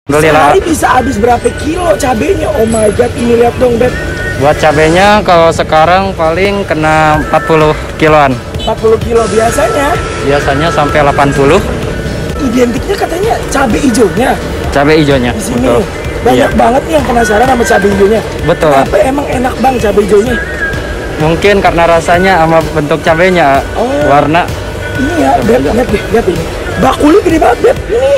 Alhamdulillah. Sehari bisa habis berapa kilo cabenya? Oh my god, ini lihat dong Beb. Buat cabenya kalau sekarang paling kena 40 kiloan. 40 kilo biasanya. Biasanya sampai 80. Identiknya katanya cabai hijaunya. Cabai hijaunya. Di sini Betul. banyak Iya. banget nih yang penasaran sama cabai hijaunya. Betul. Kenapa emang enak bang cabai hijaunya? Mungkin karena rasanya sama bentuk cabenya, Oh. warna. Ini ya, Beb, lihat deh, lihat ini. Bakuli gede banget Beb. Ini.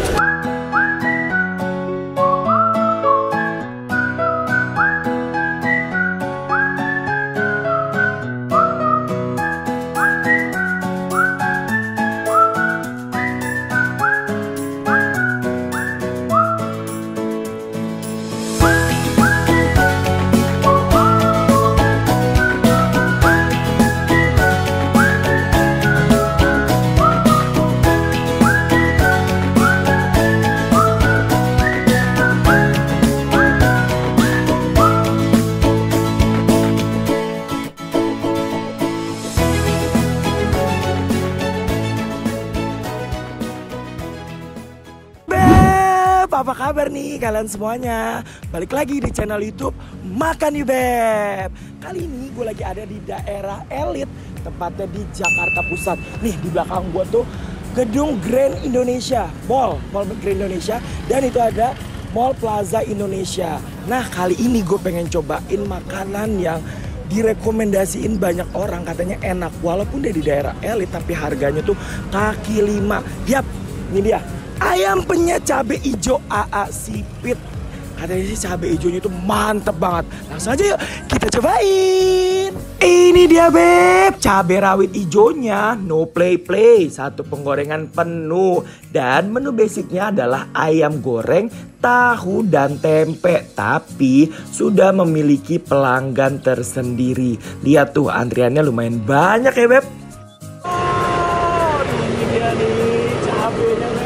Apa kabar nih kalian semuanya? Balik lagi di channel YouTube Makan Yuk Beb. Kali ini gue lagi ada di daerah elit, tepatnya di Jakarta Pusat. Nih di belakang gue tuh gedung Grand Indonesia, Mall Grand Indonesia, dan itu ada Mall Plaza Indonesia. Nah kali ini gue pengen cobain makanan yang direkomendasiin banyak orang, katanya enak. Walaupun dia di daerah elit tapi harganya tuh kaki lima. Yap, ini dia. Ayam penyet cabai hijau AA Sipit. Katanya sih cabai hijaunya itu mantep banget. Langsung aja yuk kita cobain. Ini dia Beb, cabai rawit hijaunya no play. Satu penggorengan penuh. Dan menu basicnya adalah ayam goreng, tahu dan tempe. Tapi sudah memiliki pelanggan tersendiri. Lihat tuh antriannya lumayan banyak ya Beb. Oh, ini dia nih cabainya Beb.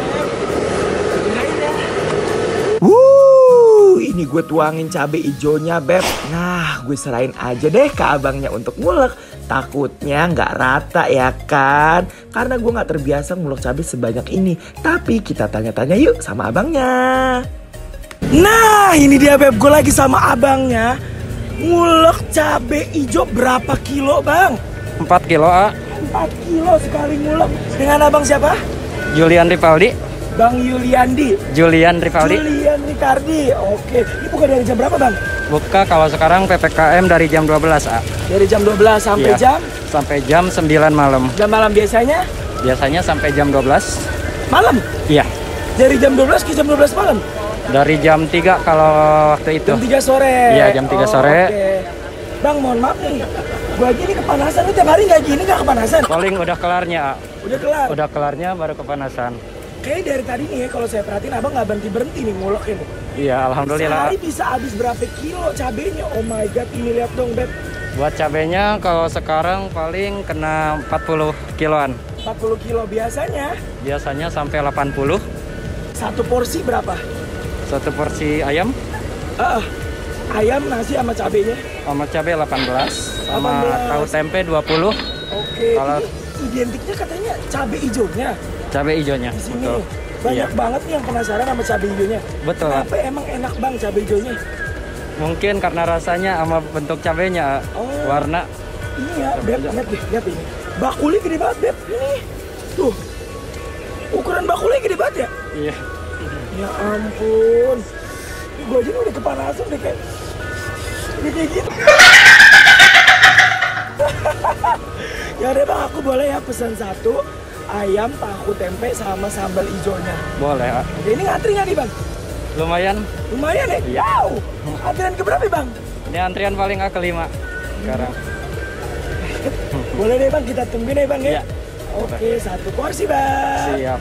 Ini gue tuangin cabai hijaunya Beb. Nah gue serahin aja deh ke abangnya untuk ngulek. Takutnya nggak rata ya kan. Karena gue nggak terbiasa ngulek cabai sebanyak ini. Tapi kita tanya-tanya yuk sama abangnya. Nah ini dia Beb, gue lagi sama abangnya. Ngulek cabai hijau berapa kilo bang? 4 kilo, A. 4 kilo sekali ngulek. Dengan abang siapa? Julian Rivaldi. Bang Yuliandi. Julian Rivaldi. Julian Ricardi. Oke. Ini buka dari jam berapa bang? Buka kalau sekarang PPKM dari jam 12, A. Dari jam 12 sampai Iya. jam? Sampai jam 9 malam. Jam malam biasanya? Biasanya sampai jam 12. Malam? Iya. Dari jam 12 ke jam 12 malam? Dari jam 3 kalau waktu itu. Jam 3 sore? Iya, jam 3 sore. Oke. Bang mohon maaf nih. Gue aja nih kepanasan. Lu tiap hari nggak gini nggak kepanasan? Paling udah kelarnya, A. Udah kelar? Udah kelarnya baru kepanasan. Kayaknya dari tadi nih ya, kalau saya perhatiin abang nggak berhenti nih ngulek ini. Iya, alhamdulillah. Sehari bisa habis berapa kilo cabenya? Oh my god, ini lihat dong Beb. Buat cabenya kalau sekarang paling kena 40 kiloan. 40 kilo biasanya. Biasanya sampai 80. Satu porsi berapa? Satu porsi ayam Ayam, nasi sama cabenya. sama cabai 18, sama 18. tahu tempe 20. Oke. Kalau- Ini identiknya katanya cabai hijaunya. Cabai hijaunya. Di sini Betul. banyak Iya. banget nih yang penasaran sama cabai hijaunya. Betul. Kenapa emang enak bang cabai hijaunya? Mungkin karena rasanya sama bentuk cabenya, Oh. warna. Ini ya, Cabai Beb, hijau. lihat ini. Bakuli gede banget Beb. Ini tuh ukuran bakuli gede banget ya. Iya. Ya ampun. Gue aja udah kepanasan deh kayak gitu. Ya udah bang, aku boleh ya pesan satu ayam, tahu, tempe sama sambal hijaunya. Boleh, A. Oke, ini ngantri nggak nih bang? Lumayan. Lumayan ya? Iya. Wow. Antrian keberapa bang? Ini antrian paling A kelima sekarang. Boleh deh bang, kita tungguin ya bang ya. Iya. Oke, satu porsi bang. Siap.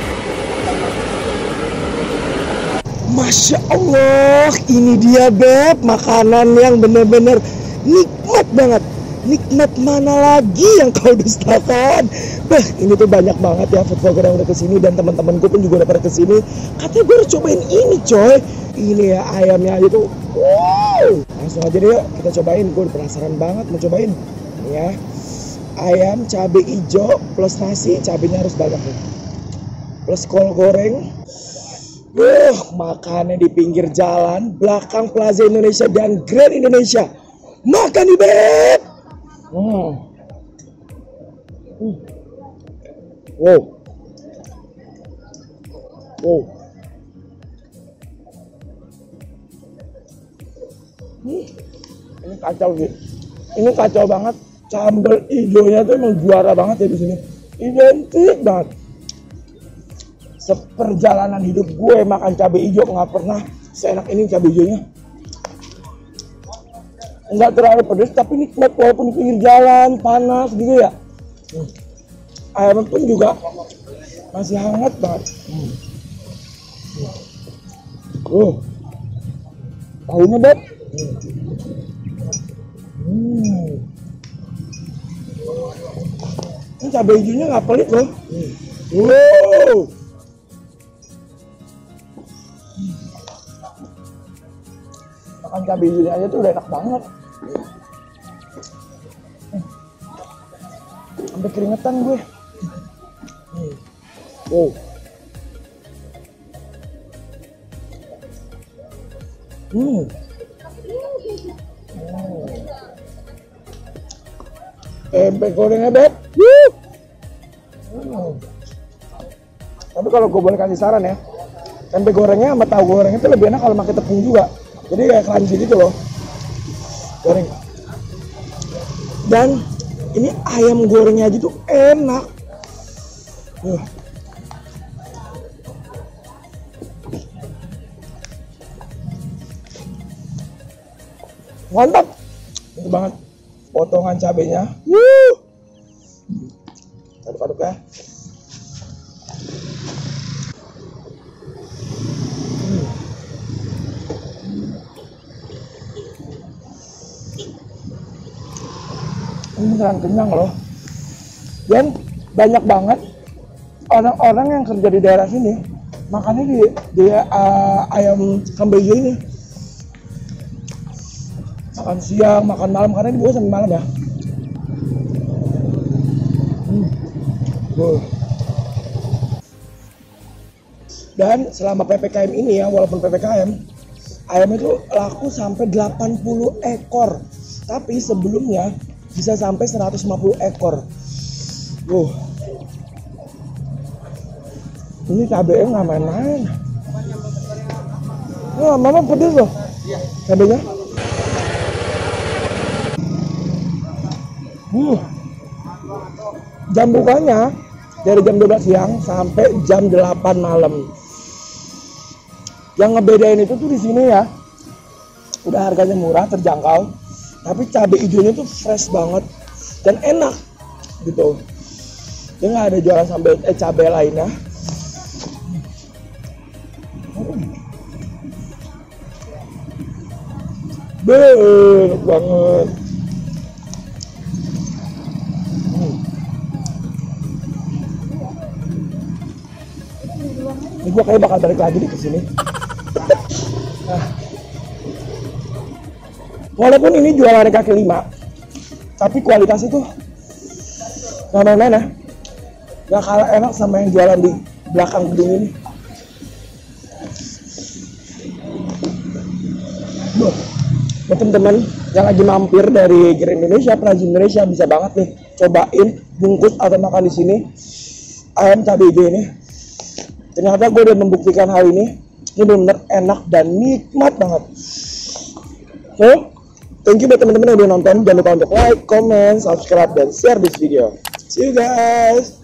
Masya Allah, ini dia Beb, makanan yang bener-bener nikmat banget. Nikmat mana lagi yang kau dustakan? Bah, ini tuh banyak banget ya food vlogger yang udah kesini, dan teman-teman gue pun juga udah pada kesini. Katanya gue harus cobain ini coy. Ini ya ayamnya aja tuh. Wow. Langsung aja deh yuk kita cobain. Gue penasaran banget mau cobain. Ini ya ayam cabai hijau plus nasi, cabainya harus banyak nih. Plus kol goreng. Makannya di pinggir jalan, belakang Plaza Indonesia dan Grand Indonesia. Makan nih, Beb. Wow. Ini kacau sih. Ini kacau banget. Sambal hijaunya tuh emang juara banget ya di sini. Identik banget. Seperjalanan hidup gue makan cabai hijau nggak pernah seenak ini cabai hijaunya. Nggak terlalu pedas tapi nikmat walaupun di pinggir jalan panas gitu ya. Ayamnya pun juga masih hangat banget. Tahunya, Beb. Ini cabai hijaunya nggak pelit loh. Makan cabai hijaunya aja tuh udah enak banget. Sampai keringetan gue. Tempe gorengnya, Beb. Tapi kalau gue boleh kasih saran ya, tempe gorengnya sama tahu gorengnya itu lebih enak kalau pakai tepung juga. Jadi kayak crunchy gitu loh. Goreng. Dan ini ayam gorengnya aja tuh enak. Mantap. Itu banget. Potongan cabenya. Aduk-aduk ya. Ini beneran kenyang loh. Dan banyak banget orang-orang yang kerja di daerah sini makannya di ayam sambal hijau ini. Makan siang, makan malam, karena dibuat sampai malam ya. Dan selama PPKM ini ya, walaupun PPKM, ayam itu laku sampai 80 ekor. Tapi sebelumnya bisa sampai 150 ekor. Ini cabenya nggak main-main. Mama pedes loh cabenya. Jam bukanya dari jam 12 siang sampai jam 8 malam. Yang ngebedain itu tuh di sini ya, udah harganya murah, terjangkau, tapi cabai hijaunya tuh fresh banget dan enak gitu. Dia nggak ada jualan sambal cabai lainnya. Enak banget. Ini gue kayak bakal balik lagi ke sini. Walaupun ini jualan kaki lima, tapi kualitas itu nggak main-main ya. Gak kalah enak sama yang jualan di belakang gedung ini. Buat teman-teman yang lagi mampir dari Grand Indonesia, Plaza Indonesia, bisa banget nih cobain bungkus atau makan di sini ayam cabai hijau ini. Ternyata gue udah membuktikan hal ini. Ini benar-benar enak dan nikmat banget. So, thank you buat teman-teman yang udah nonton. Jangan lupa untuk like, comment, subscribe, dan share this video. See you guys.